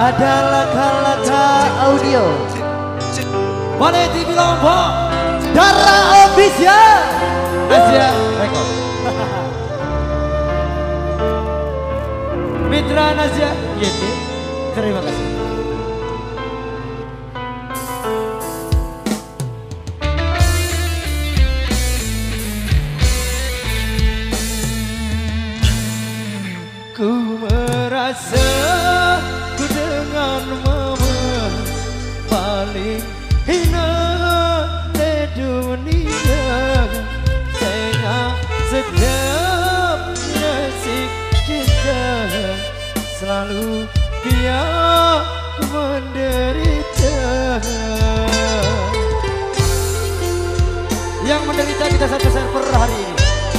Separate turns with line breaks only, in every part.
Ada Laka-Laka Audio,
Balai TV Lombok,
Dara Official,
Asia Rekod, Mitra Nazia YT. Terima kasih. Ku merasa ku denganmu paling hina di dunia, tengah sedap nasib kita, selalu biar ku menderita. Yang menderita kita satu server hari ini.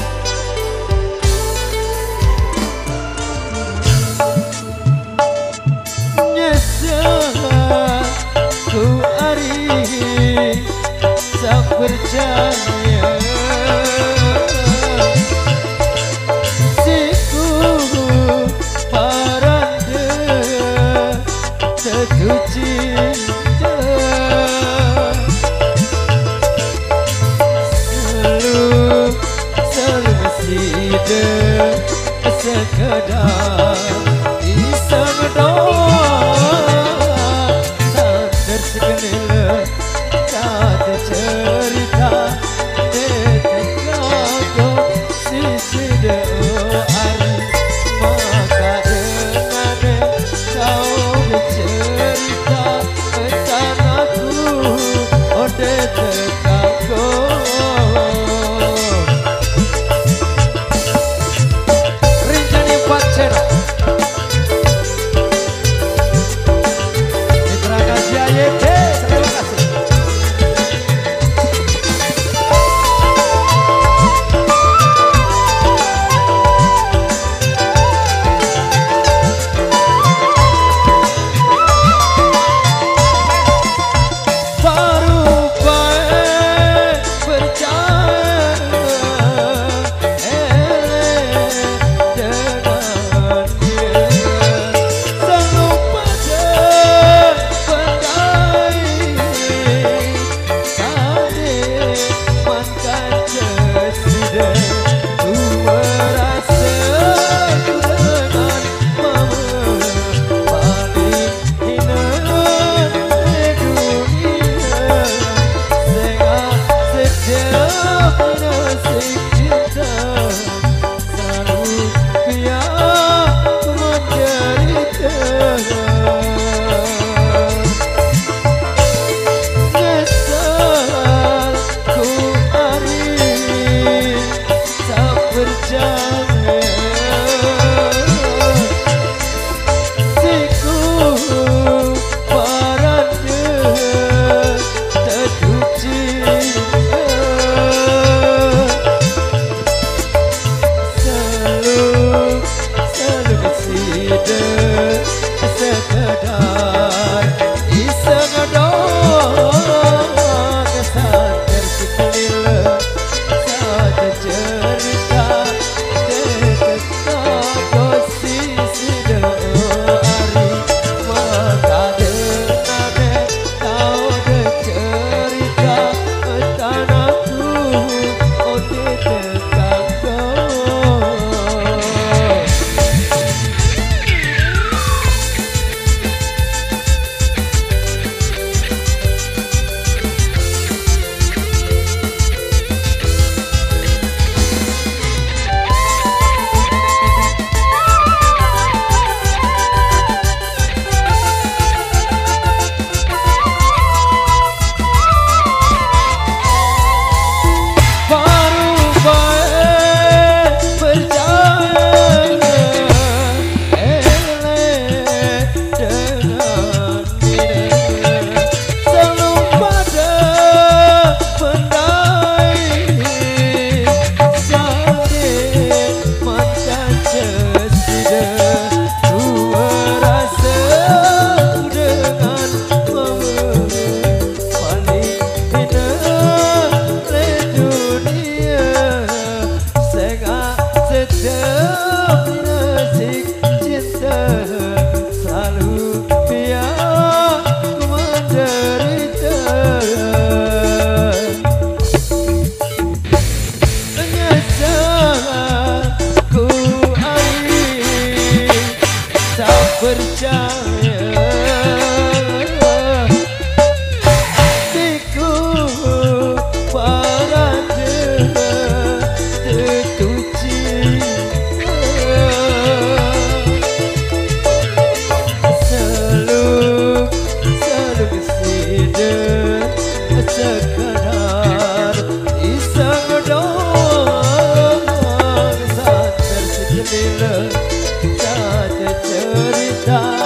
Ku ari tak percaya siku paranda satu cinta selalu masih sekadar iseng doang tersekenil kata cerita detekku sisi hari maka dengan kau bercerita pesan aku oh detekku Rinjani 4 channel percaya Diku parade tertuci Seluk sida sekadar iseng dong Saat bersekeliling tak cerita